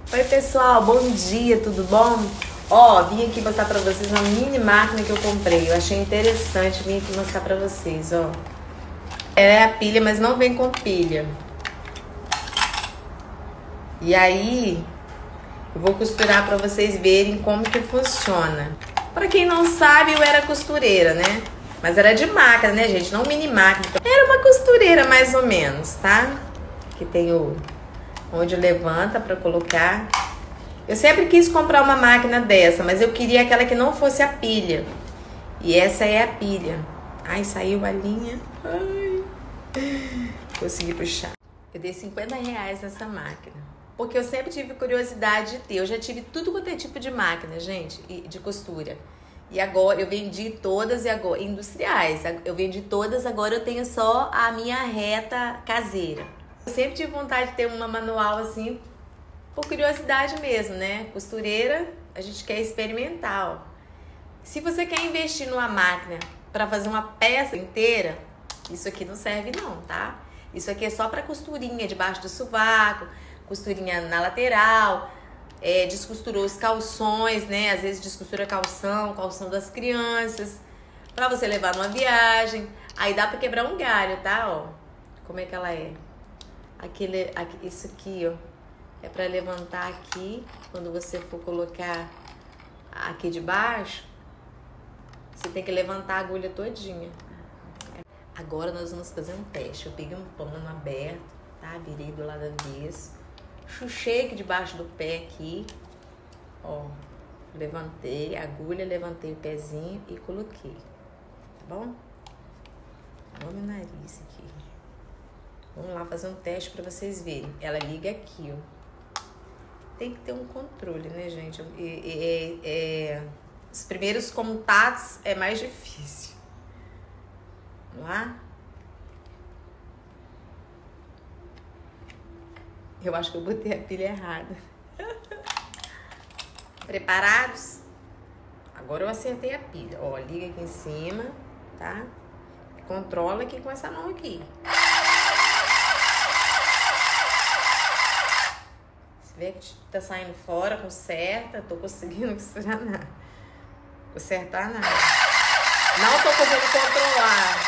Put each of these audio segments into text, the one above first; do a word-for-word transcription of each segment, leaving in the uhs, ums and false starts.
Oi pessoal, bom dia, tudo bom? Ó, vim aqui mostrar pra vocês uma mini máquina que eu comprei. Eu achei interessante, vim aqui mostrar pra vocês, ó. É a pilha, mas não vem com pilha. E aí, eu vou costurar pra vocês verem como que funciona. Pra quem não sabe, eu era costureira, né? Mas era de máquina, né, gente? Não mini máquina. Era uma costureira, mais ou menos, tá? Aqui tem o... onde levanta pra colocar. Eu sempre quis comprar uma máquina dessa, mas eu queria aquela que não fosse a pilha. E essa é a pilha. Ai, saiu a linha. Ai. Consegui puxar. Eu dei cinquenta reais nessa máquina. Porque eu sempre tive curiosidade de ter. Eu já tive tudo quanto é tipo de máquina, gente, de costura. E agora eu vendi todas e agora industriais. Eu vendi todas, agora eu tenho só a minha reta caseira. Eu sempre tive vontade de ter uma manual assim, por curiosidade mesmo, né? Costureira, a gente quer experimentar, ó. Se você quer investir numa máquina para fazer uma peça inteira, isso aqui não serve não, tá? Isso aqui é só para costurinha debaixo do sovaco, costurinha na lateral, é, descosturou os calções, né? Às vezes descostura calção, calção das crianças, para você levar numa viagem. Aí dá para quebrar um galho, tá? Ó, como é que ela é? Aquele, aqui, isso aqui, ó, é para levantar aqui, quando você for colocar aqui de baixo, você tem que levantar a agulha todinha. Agora nós vamos fazer um teste. Eu peguei um pano aberto, tá? Virei do lado avesso, chuchei aqui debaixo do pé aqui, ó, levantei a agulha, levantei o pezinho e coloquei, tá bom? Olha o meu nariz aqui. Vamos lá fazer um teste pra vocês verem. Ela liga aqui, ó. Tem que ter um controle, né, gente? É, é, é... Os primeiros contatos é mais difícil. Vamos lá? Eu acho que eu botei a pilha errada. Preparados? Agora eu acertei a pilha. Ó, liga aqui em cima, tá? Controla aqui com essa mão aqui. Vê que tá saindo fora, conserta. Tô conseguindo costurar nada. Consertar nada. Não tô conseguindo controlar.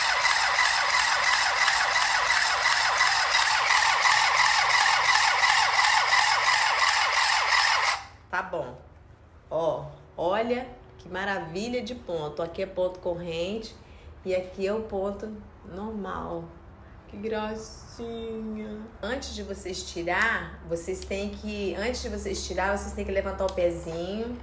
Tá bom. Ó, olha que maravilha de ponto. Aqui é ponto corrente e aqui é o ponto normal. Que gracinha. Antes de vocês tirar, vocês têm que... Antes de vocês tirar, vocês têm que levantar o pezinho.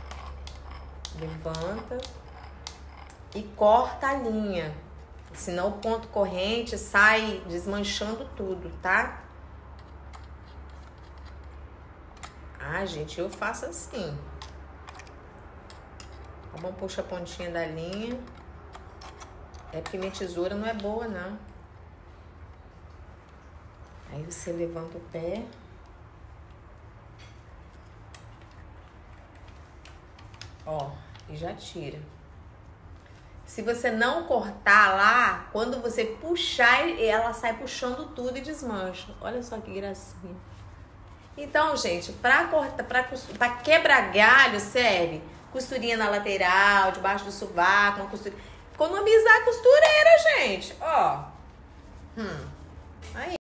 Levanta. E corta a linha. Senão o ponto corrente sai desmanchando tudo, tá? Ah, gente, eu faço assim. Tá bom? Puxa a pontinha da linha. É porque minha tesoura não é boa, não. Aí você levanta o pé. Ó, e já tira. Se você não cortar lá, quando você puxar, ela sai puxando tudo e desmancha. Olha só que gracinha. Então, gente, pra cortar, pra, pra quebrar galho serve costurinha na lateral, debaixo do sovaco, uma costurinha. Economizar a costureira, gente. Ó. Hum.